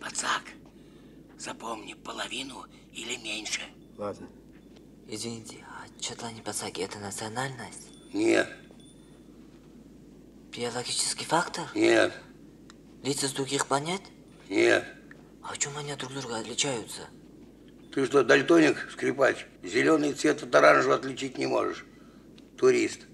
Пацак, запомни, половину или меньше. Ладно. Извините, а чатлани пацаки – это национальность? Нет. Биологический фактор? Нет. Лица с других планет? Нет. А в чем они друг друга отличаются? Ты что, дальтоник, скрипач? Зеленый цвет от оранжевого отличить не можешь. Турист.